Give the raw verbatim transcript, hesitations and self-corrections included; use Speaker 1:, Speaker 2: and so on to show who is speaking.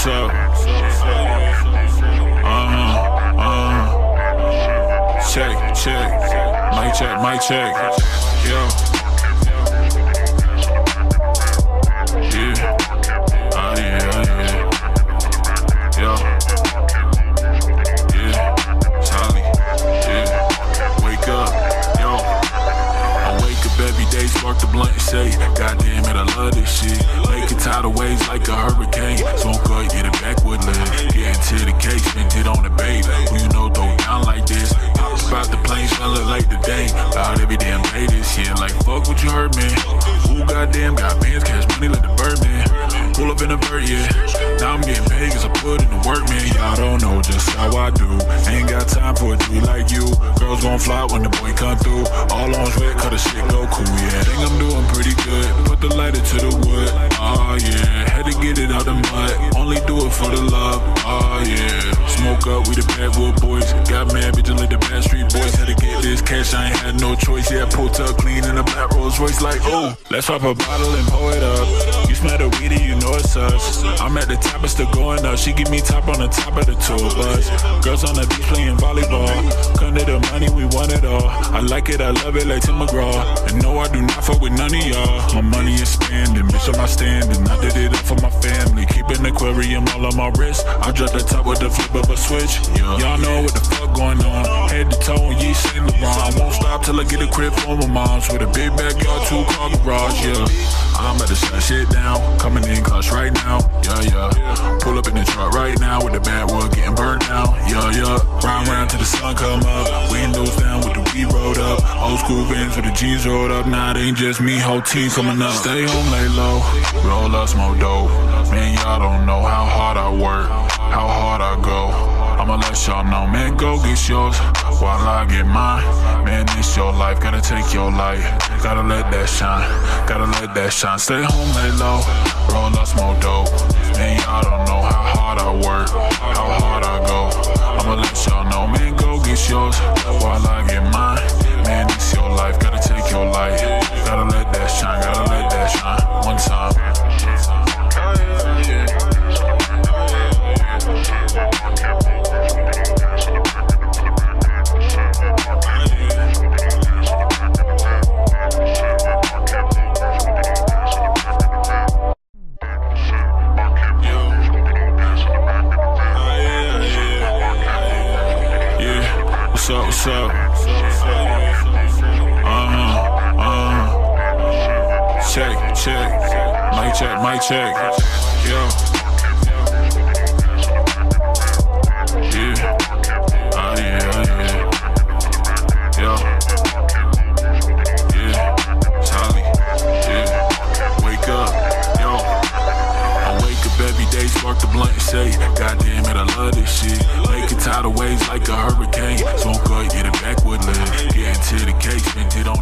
Speaker 1: what's up? Uh-huh, uh-huh. Check, check. Mic check, mic check. Yo. Yeah. Oh yeah, oh yeah. Yo. Yeah. Charlie. Yeah. Wake up. Yo. I wake up every day, spark the blunt and say, goddamn it, I love this shit. Make it tidal waves like a hurricane. Smoke up, get it backwood leg. Get into the case, spent it on the babe. Who you know throw down like this? About the plane smelling like the day. Out every damn day this shit. Like fuck what you heard, man. Who goddamn got bands, cash money like the Birdman. Pull up in a bird, yeah. Now I'm getting paid cause I put in the work, man. Y'all don't know just how I do. Ain't got time for a dude like you. Girls gon' fly when the boy come through. All on red, cut the shit go cool, yeah. Think I'm doing pretty good. Put the lighter to the wood. Oh yeah. Had to get it out the mud. Only do it for the love. Oh yeah. Smoke up, we the bad wood boys. Got mad bitch and let the bad street boys. Had to get this cash, I ain't had no choice. Yeah, pulled up clean in a black Rolls Royce like, oh, let's pop a bottle and pour it up. You smell the weedy, you know it's us. I'm at the top, it's still going up. She give me top on the top of the tour bus. Girls on the beach playing volleyball. Come to the money, we want it all. I like it, I love it like Tim McGraw. And no, I do not fuck with none of y'all. My money is spending, bitch, I'm not standing. I did it up for my family. Keep an aquarium all on my wrist. I drop the top with the flip of a switch. Y'all know what the fuck going on. Head to toe and ye Saint Laurent. I won't stop till I get a crib for my mom's. With a big backyard, two car garage, yeah. I'm about to shut shit down. Coming in clutch right now, yeah, yeah. Pull up in the truck right now with the bad wood getting burned down, yeah, yeah. Round round till the sun come up. Windows down with the weed rolled up. Old school Vans with the jeans rolled up. Nah, it ain't just me, whole team coming up. Stay home, lay low, roll up, smoke dope. Man, y'all don't know how hard I work, how hard I go. I'ma let y'all know, man, go get yours while I get mine. Man, it's your life, gotta take your life. Gotta let that shine, gotta let that shine. Stay home, lay low, roll up, smoke dope. Man, y'all don't know how hard I work, how hard I go. I'ma let y'all know, man, go get yours while I get mine. Man, it's your life, gotta take your life. Gotta let that shine, gotta let that shine. One time. What's up, what's up? Uh-huh, uh-huh. Check, check. Mic check, mic check. Yo. Yeah. Oh yeah, oh yeah. Yo. Yeah. Charlie. Yeah. Wake up. Yo. I wake up every day, spark the blunt and say, goddamn it, I love this shit. Make it tidal waves like a hurricane. Smoke up, get it backwood leg. Get into the case, spent it on